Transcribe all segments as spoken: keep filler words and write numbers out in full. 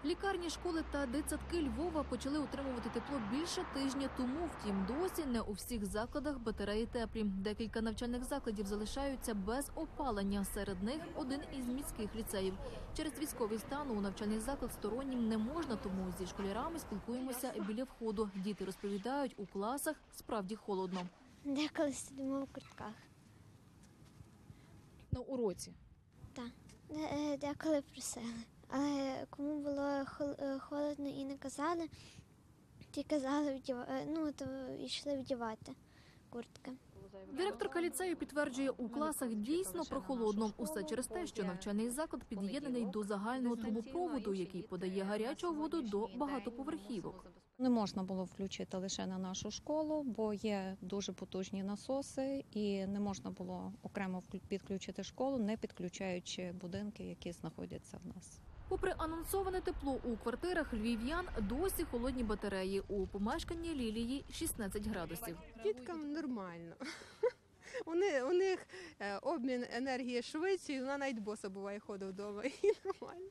Лікарні, школи та дитсадки Львова почали отримувати тепло більше тижня тому. Втім, досі не у всіх закладах батареї теплі. Декілька навчальних закладів залишаються без опалення. Серед них один із міських ліцеїв. Через військовий стан у навчальний заклад стороннім не можна, тому зі школярами спілкуємося біля входу. Діти розповідають, у класах справді холодно. Деколи сидимо в куртках. На уроці? Так. Де- Деколи просили. Але кому було холодно і не казали, ті казали, вдівати, ну, то йшли вдівати куртки. Директорка ліцею підтверджує, у класах дійсно прохолодно. Усе через те, що навчальний заклад під'єднаний до загального трубопроводу, який подає гарячу воду до багатоповерхівок. Не можна було включити лише на нашу школу, бо є дуже потужні насоси і не можна було окремо підключити школу, не підключаючи будинки, які знаходяться в нас. Попри анонсоване тепло у квартирах львів'ян, досі холодні батареї. У помешканні Лілії шістнадцять градусів. Діткам нормально. Вони, у них обмін енергії швидший, вона навіть боса буває ходить вдома і нормально.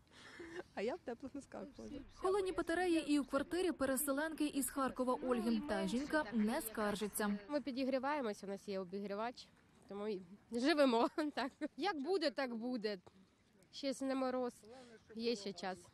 А я в теплих носках ходжу. Холодні батареї і у квартирі переселенки із Харкова Ольги. Та жінка не скаржиться. Ми підігріваємося, у нас є обігрівач, тому і живемо. Так. Як буде, так буде. Ще не мороз, є ще час.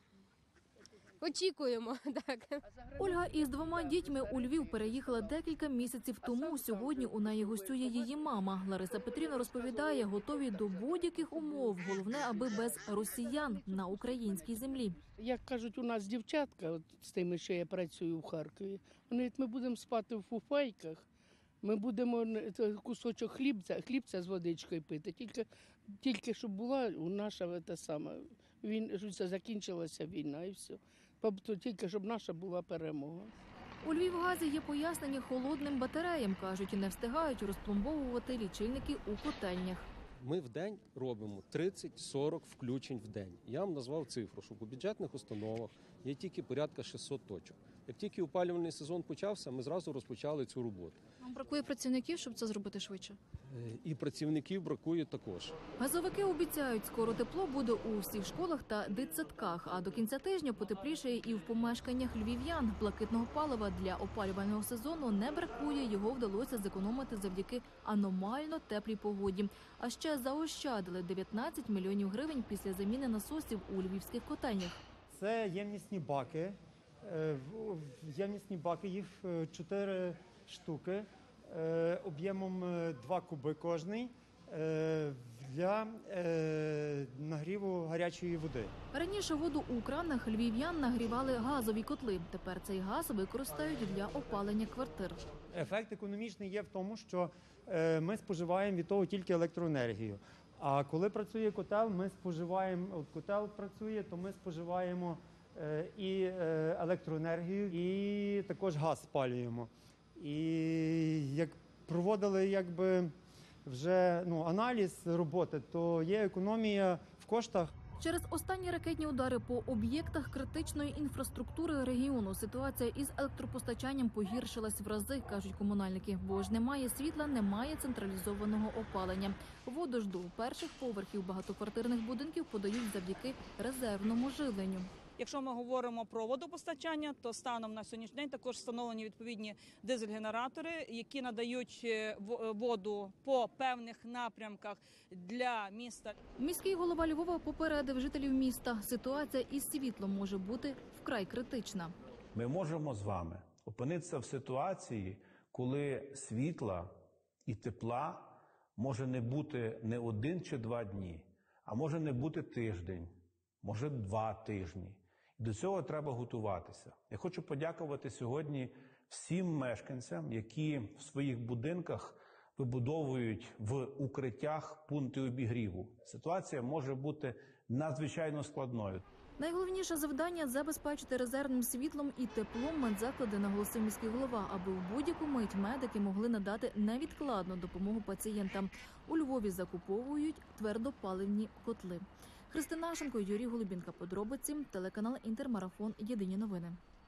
Очікуємо, так. Ольга із двома дітьми у Львів переїхала декілька місяців тому. Сьогодні у неї гостює її мама. Лариса Петрівна розповідає, готові до будь-яких умов. Головне, аби без росіян на українській землі. Як кажуть, у нас дівчатка, от з тими, що я працюю в Харкові, вони, ми будемо спати в фуфайках, ми будемо кусочок хлібця, хлібця з водичкою пити, тільки, тільки щоб була у наша та сама, він, що закінчилася війна і все. Тобто тільки щоб наша була перемога. У Львівгазі є пояснення холодним батареям. Кажуть, не встигають розпломбовувати лічильники у котельнях. Ми в день робимо тридцять-сорок включень в день. Я вам назвав цифру, що у бюджетних установах є тільки порядка шістсот точок. Як тільки опалювальний сезон почався, ми зразу розпочали цю роботу. Вам бракує працівників, щоб це зробити швидше? І працівників бракує також. Газовики обіцяють, скоро тепло буде у всіх школах та дитсадках, а до кінця тижня потеплішає і в помешканнях львів'ян. Блакитного палива для опалювального сезону не бракує, його вдалося зекономити завдяки аномально теплій погоді. А ще заощадили дев'ятнадцять мільйонів гривень після заміни насосів у львівських котельнях. Це ємнісні баки. Ємнісні баки, їх чотири штуки, об'ємом два куби кожний, для нагріву гарячої води. Раніше воду у кранах львів'ян нагрівали газові котли. Тепер цей газ використають для опалення квартир. Ефект економічний є в тому, що ми споживаємо від того тільки електроенергію. А коли працює котел, ми споживаємо, от котел працює, то ми споживаємо і електроенергію, і також газ спалюємо. І як проводили якби вже ну, аналіз роботи, то є економія в коштах. Через останні ракетні удари по об'єктах критичної інфраструктури регіону ситуація із електропостачанням погіршилась в рази, кажуть комунальники. Бо ж немає світла, немає централізованого опалення. Воду ж до перших поверхів багатоквартирних будинків подають завдяки резервному живленню. Якщо ми говоримо про водопостачання, то станом на сьогоднішній день також встановлені відповідні дизель-генератори, які надають воду по певних напрямках для міста. Міський голова Львова попередив жителів міста, ситуація із світлом може бути вкрай критична. Ми можемо з вами опинитися в ситуації, коли світла і тепла може не бути не один чи два дні, а може не бути тиждень, може два тижні. До цього треба готуватися. Я хочу подякувати сьогодні всім мешканцям, які в своїх будинках вибудовують в укриттях пункти обігріву. Ситуація може бути надзвичайно складною. Найголовніше завдання – забезпечити резервним світлом і теплом медзаклади, наголосив міський голова, аби в будь-яку мить медики могли надати невідкладну допомогу пацієнтам. У Львові закуповують твердопаливні котли. Христина Ашенко, Юрій Голубінка. Подробиці. Телеканал Інтермарафон. Єдині новини.